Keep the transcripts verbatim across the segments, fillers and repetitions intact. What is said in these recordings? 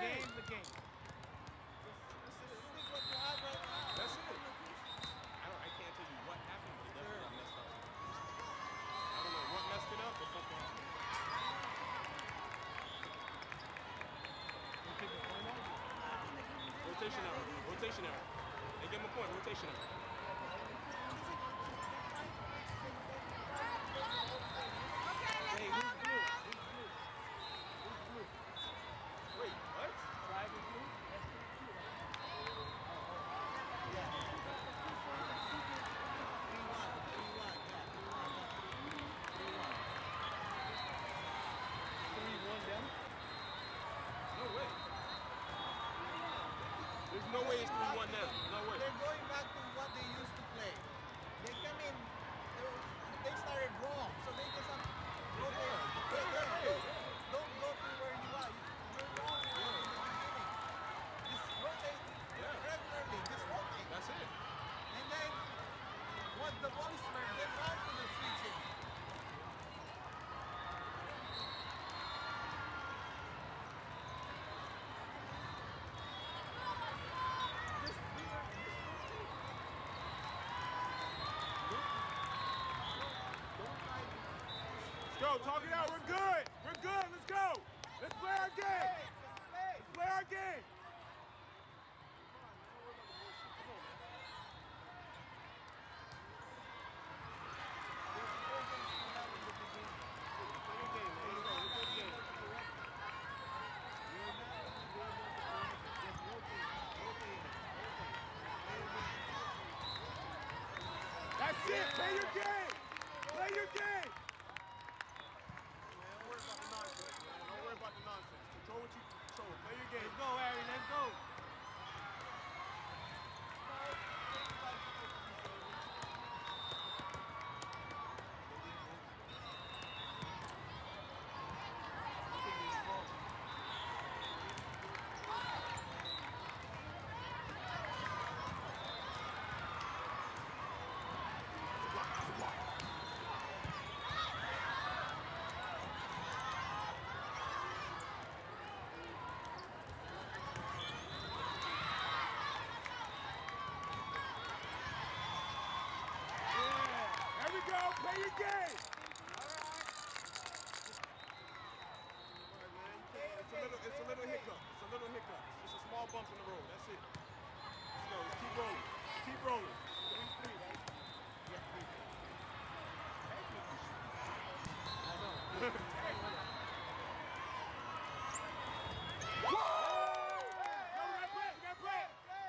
game. game's a game. Just, just stick what you have right now. That's it. I don't. I can't tell you what happened, but it definitely got messed up. I don't know what messed it up, but something happened. Rotation error. Rotation error. They give him a point. Rotation error. Hey, who's blue? Who's blue? Who's blue? Wait, what? Five is blue? That's blue, right? Oh, oh. Yeah. three one. three one. Yeah. three one. three one them? No way. There's no way it's three one now. No way. They're going back to what they used to play. They come in, they started wrong, so they just have go there. Wait, wait, wait. Don't go to where you are. You're wrong in the beginning. Just rotate regularly. Just rotate. That's it. And then, once the ball is turned, then back to the switching. Go, talk it out. We're good. We're good. Let's go. Let's play our game. Let's play our game. That's it. Play your game. Play your game. Don't worry about the nonsense, man. Don't worry about the nonsense. Control what you control. Play your game. Let's go, Harry. Let's go. Play your game! Alright. It's a little, it's a little hiccup. It's a little hiccup. It's a small bump in the road. That's it. Let's go. Let's keep rolling. Keep rolling. Three, three, right? Yeah, three. I know. Whoa! No, we gotta play it. We gotta play it.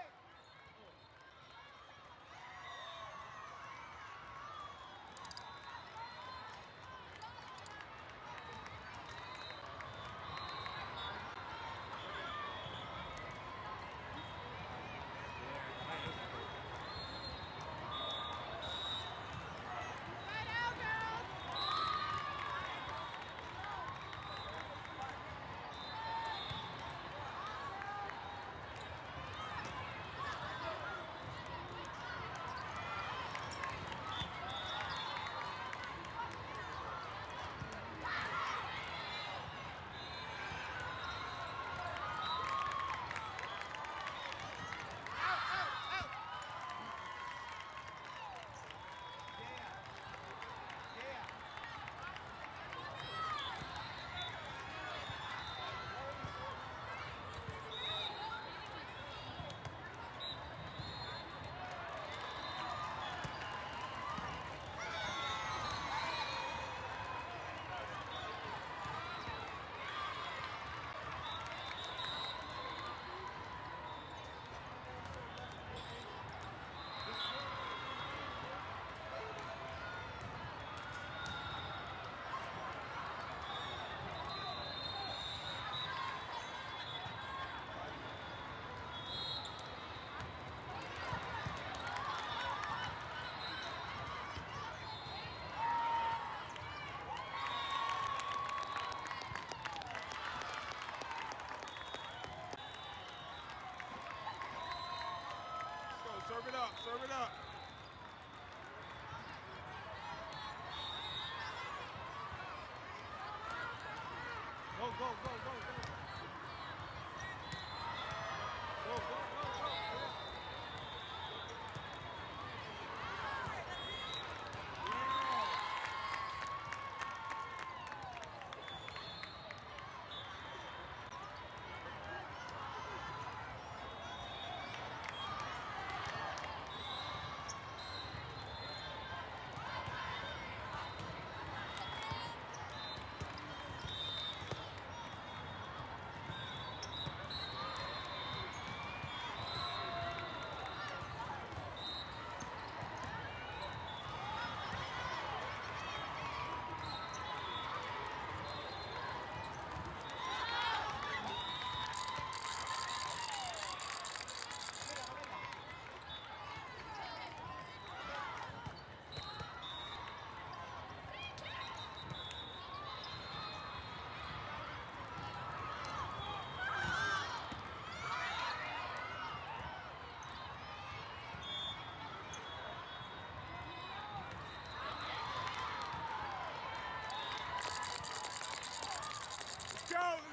Serve it up, serve it up. Go, go, go, go, go.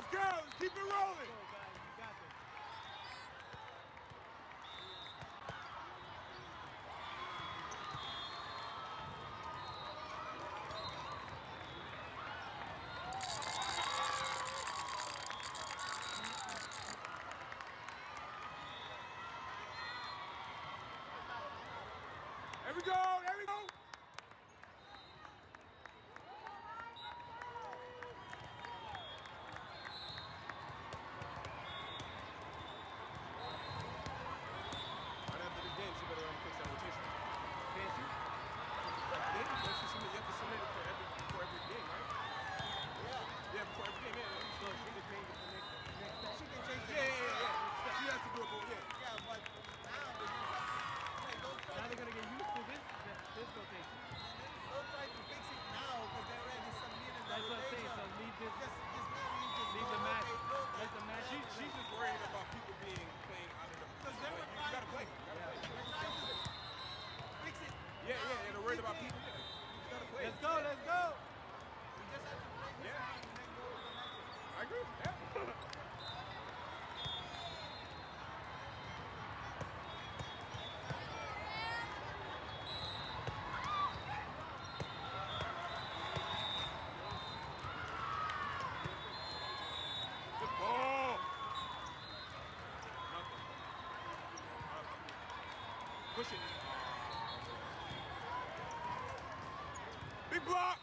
go. Let's keep it rolling. Go, guys. You got this. There we go. There we go. Right after this game, she better um, fix that rotation. Can't you? Yeah, you should submit, you have to submit it for every, for every game, right? Yeah. Yeah, before every game, yeah. So she can change it for next, next set. She can change it. Yeah, yeah, yeah, yeah. She has to do it, but yeah. Yeah, but now they just hey, don't try Now to they're gonna get used to this this rotation. don't try to fix it now because they already submitted the That's what I'm saying. rotation. So leave this, Just just literally just leave go, the match. okay, go, Let the match. She, she's just worried about people being playing out of the Because they were you, you trying gotta to play. You gotta play. They're trying to fix it. Yeah, yeah, now. yeah. They're worried about Keep people. it. Yeah, you gotta play. Let's go. Let's go. We just have to play this Yeah. one and then go to the next one. I agree. Yeah. Good ball. Nothing. Nothing. Push it. Big block.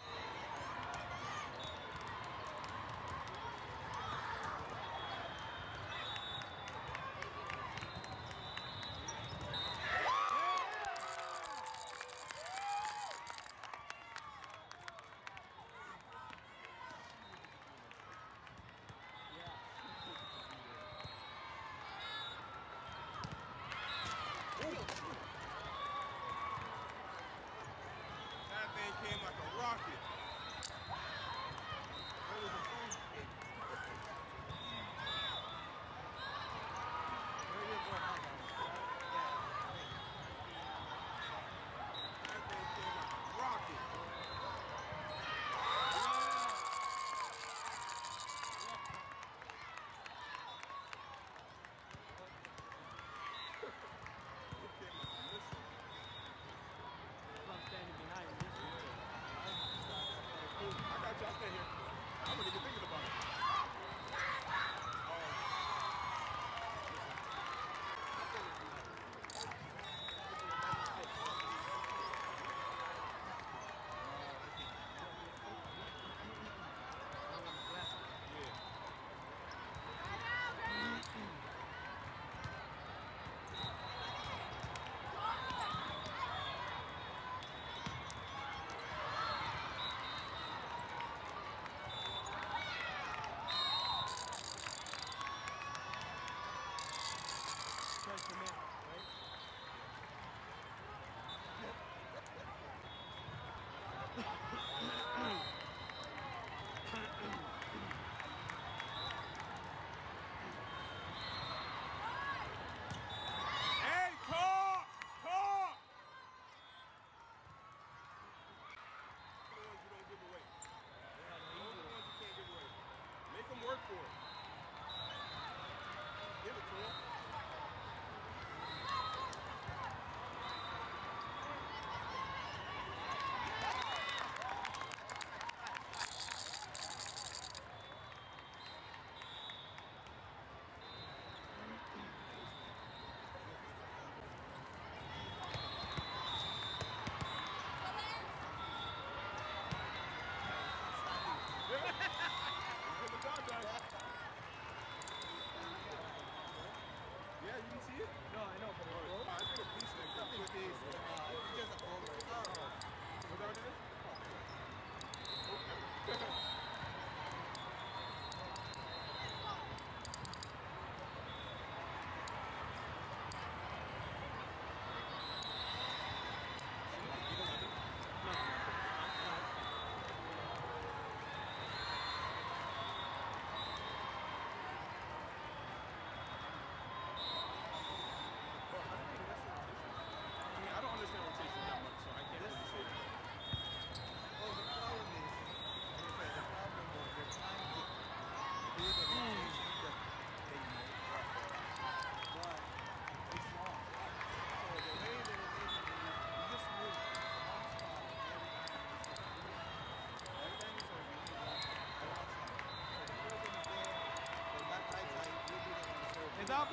That thing came like a rocket.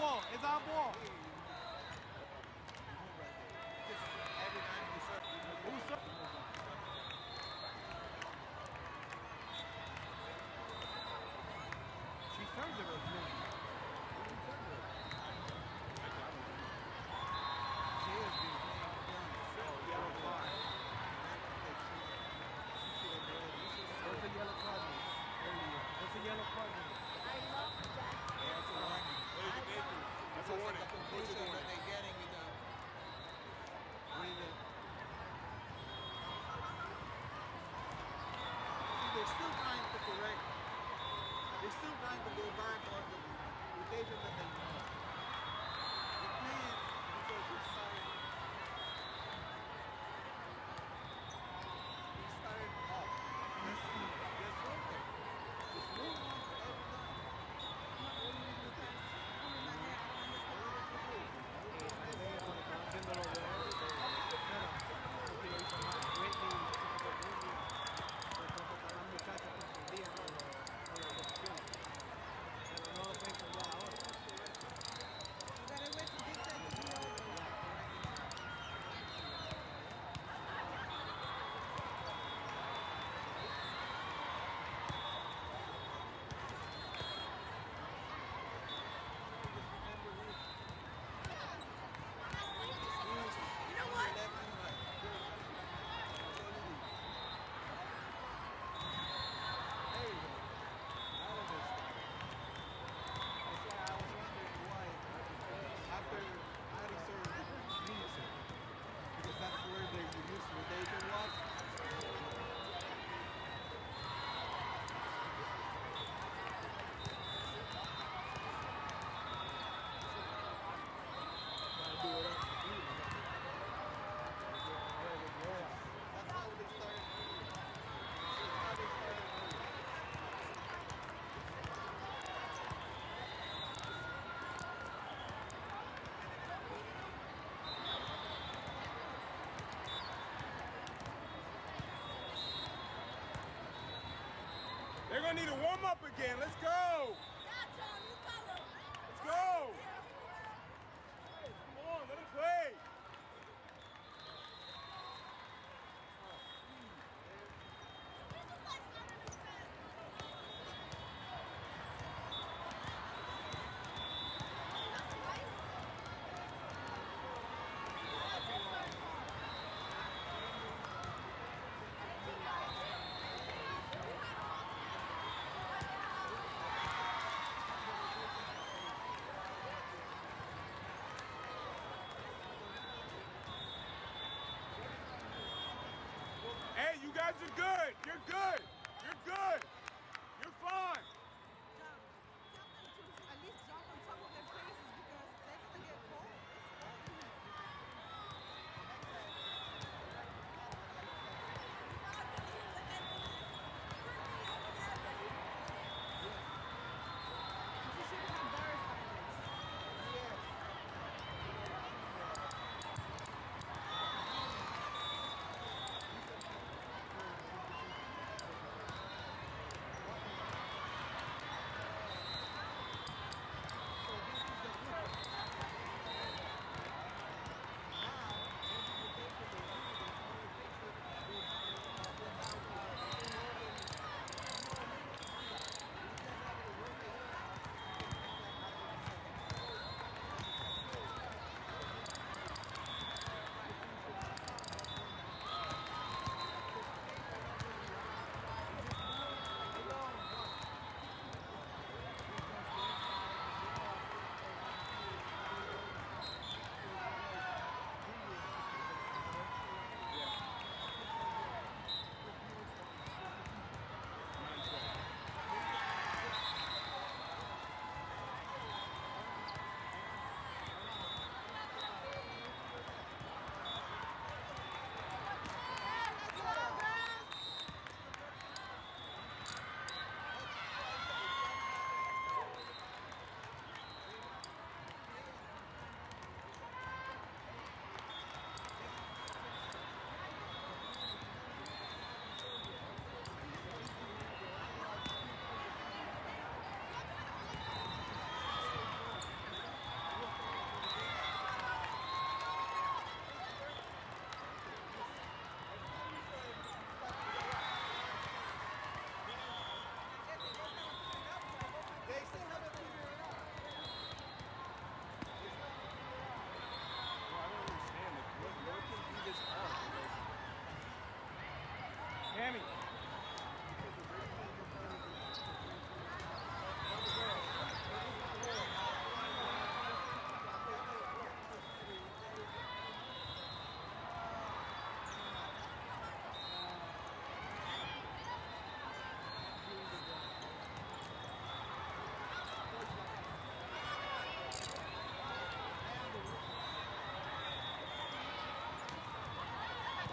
ball. It's our ball. You move right there. Just every time you serve, you move. Who's up? She serves it with me. She is beautiful. Yellow card. What's the yellow card mean? Earlier. What's the yellow card mean? I love that. That's a warning. What did you make it? That's a Because warning. of the completion that they're getting with the with the See, they're still trying to correct. They're still trying to go back on the rotation that they know. They can't because they started. They started off. Just, just rotate. Just move on every time. Haciéndolo de You know what? Left and right. That's all you do. There you go. Out of this. That's why I was wondering why after Adi served, Nina served. Because that's where they use rotation was. Gotta do it up. That's how they started. That's how they started early. They're gonna need to warm up again. Let's go. Yeah, John, you tell them. Let's go. Come on, let them play. Hey, you guys are good. You're good. You're good. You're fine. John, tell them to at least jump on top of their faces because they're gonna get cold. You should have verified this. Yes.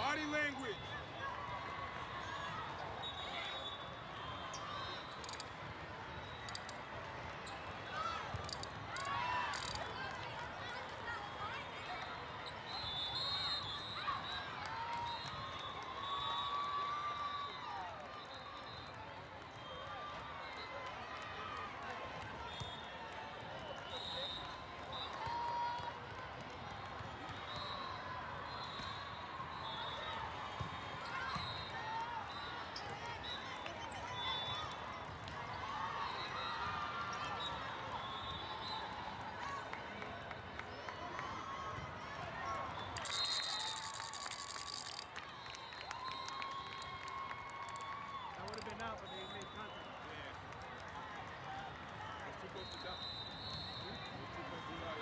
Body language. That would have been out, but they made contact. Yeah. It's too close to jump. It's too close to jump.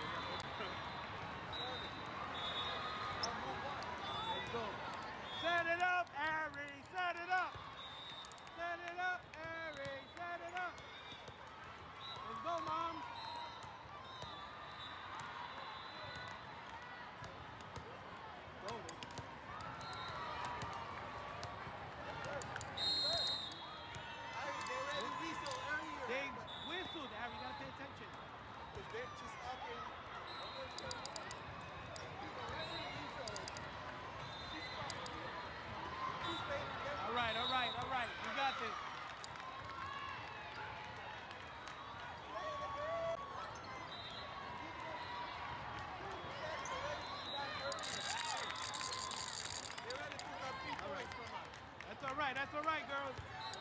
Let's go. Set it up, Ari. Set it up. Set it up, Ari. Set it up. Let's go, Mom. Go. Ari, they already whistled earlier. They whistled, Ari. You gotta pay attention. Because they're just up in. All right, all right, all right. You got this. They already took up three points from us. That's all right. That's all right, girls.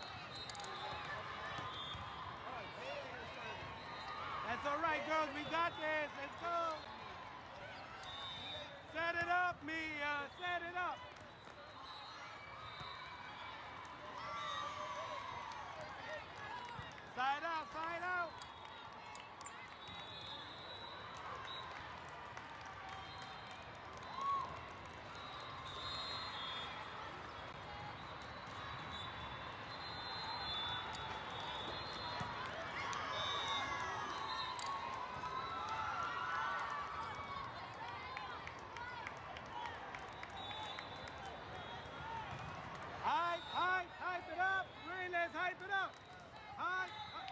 That's all right, girls. We got this. Let's go. Set it up, Mia. Set it up. Side out, side out. Hype, hype, hype it up. Green, let's hype it up. Hype. hype.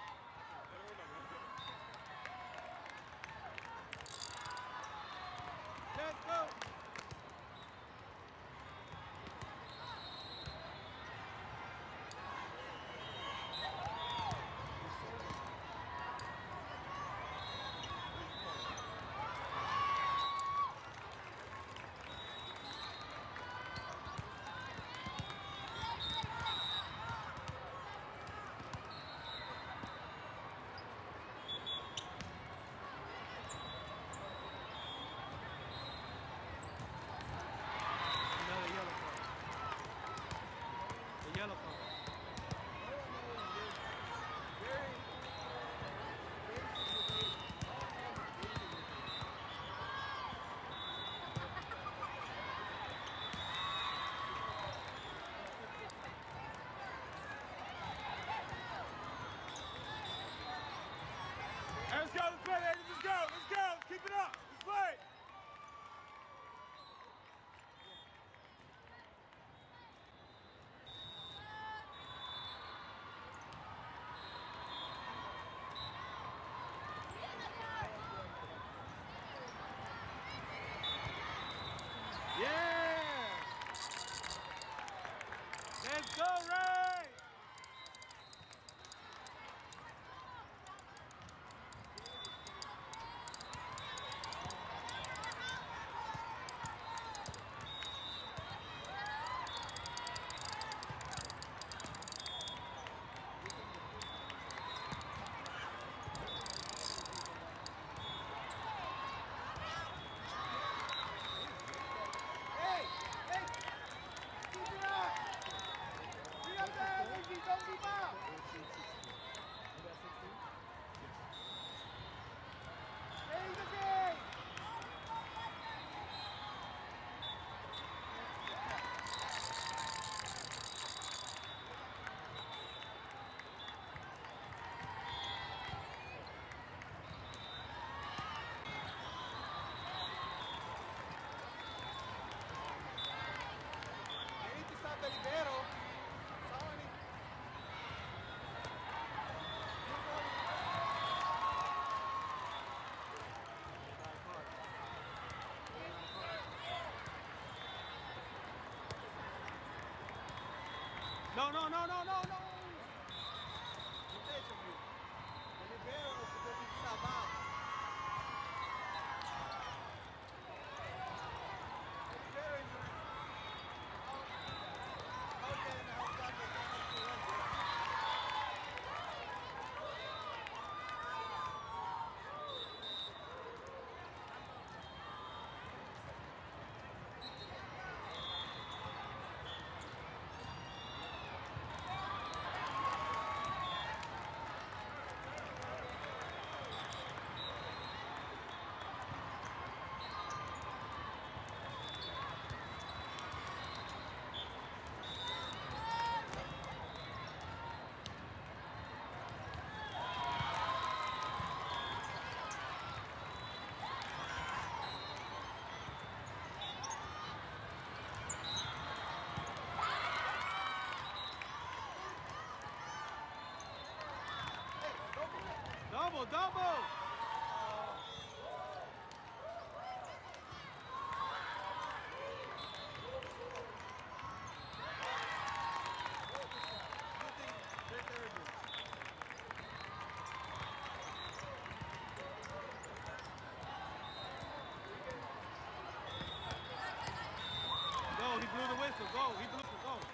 Let's go. No, no, no, no, no, no. Protege, viu? Ele vê o povo de sábado. It's very interesting. How, how can how come they cannot do one day? Double, double. You think they're terrible? Go, he blew the whistle. Go, he blew the whistle. Go.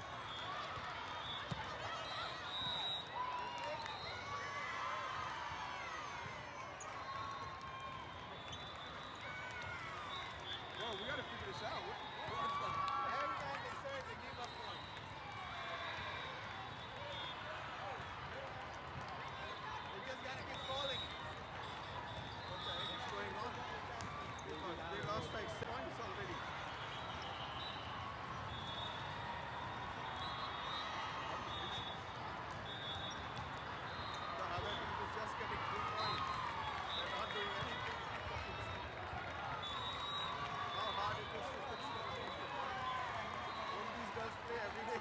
Bro, we gotta figure this out. What, what, Watch them. Every time they serve, they give up one. They just gotta keep calling. Okay, what's going on? They lost, they lost like six points already. The other team is just getting three points. They're not doing anything. How hard it is to fix the game. Don't these guys play every day?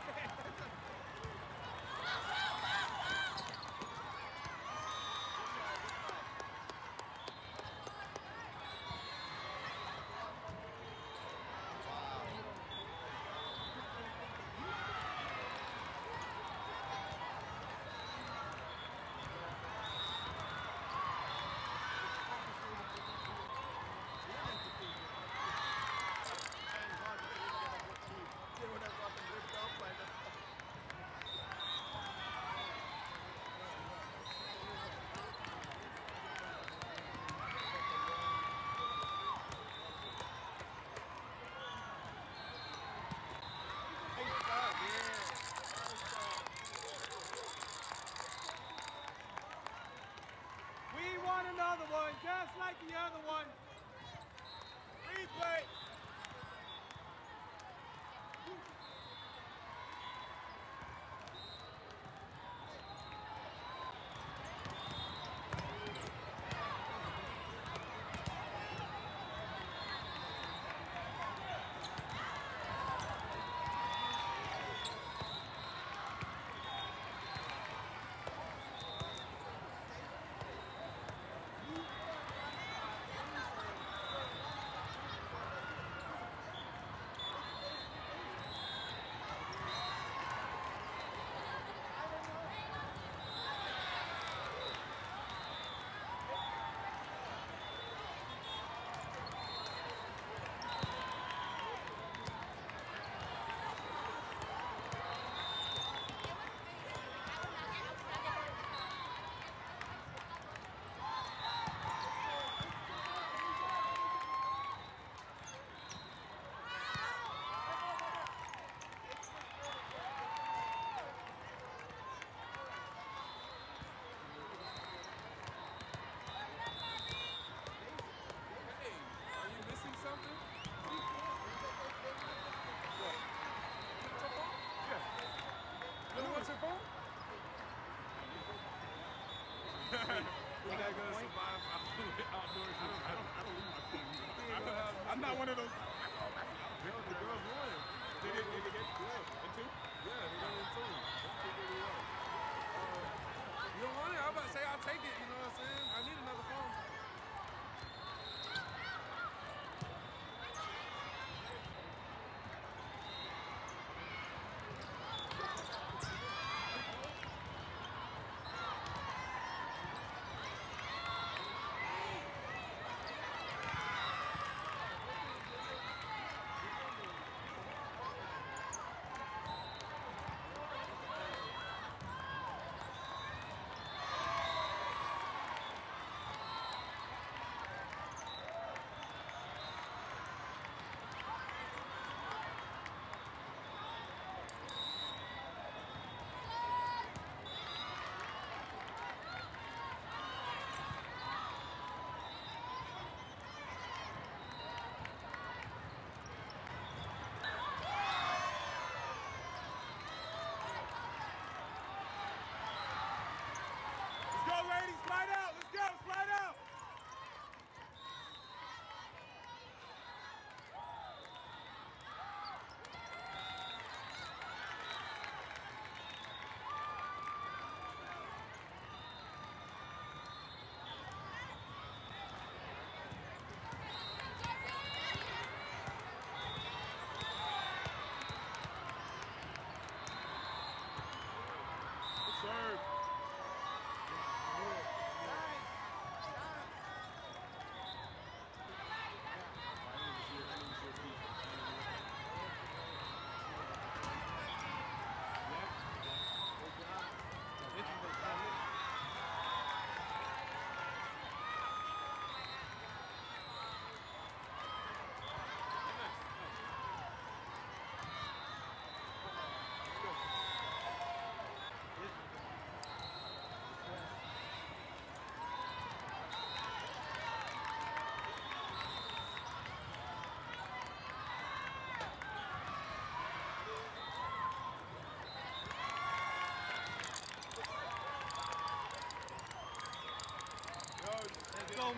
They would have gotten ripped off by the We want another one, just like the other one. replay. Hey, are you missing something? What? Your phone? Yeah. You don't want your phone? We gotta go survive outdoors. I don't, I don't, I don't leave my phone. I don't have, I'm not one of those. Girl, the girls won. Did it, did it get good? In two? Yeah, they got in two. That's pretty good. Uh, you don't want it? I was about to say I'll take it. You know what I'm saying? I need another phone.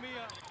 me up.